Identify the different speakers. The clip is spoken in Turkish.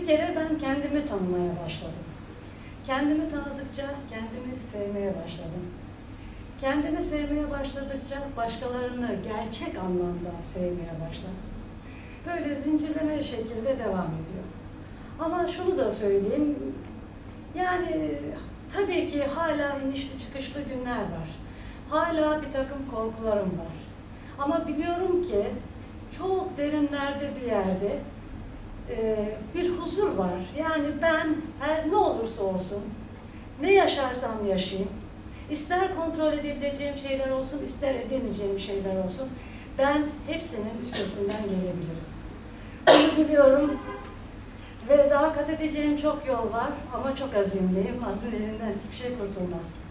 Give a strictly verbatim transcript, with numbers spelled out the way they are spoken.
Speaker 1: kere ben kendimi tanımaya başladım. Kendimi tanıdıkça kendimi sevmeye başladım. Kendimi sevmeye başladıkça başkalarını gerçek anlamda sevmeye başladım. Böyle zincirleme şekilde devam ediyor. Ama şunu da söyleyeyim, yani tabii ki hala inişli çıkışlı günler var. Hala bir takım korkularım var. Ama biliyorum ki çok derinlerde bir yerde e, bir huzur var. Yani ben her ne olursa olsun, ne yaşarsam yaşayayım, ister kontrol edebileceğim şeyler olsun, ister edemeyeceğim şeyler olsun, ben hepsinin üstesinden gelebilirim. Bunu biliyorum ve daha kat edeceğim çok yol var ama çok azimliyim. Azmin elinden hiçbir şey kurtulmaz.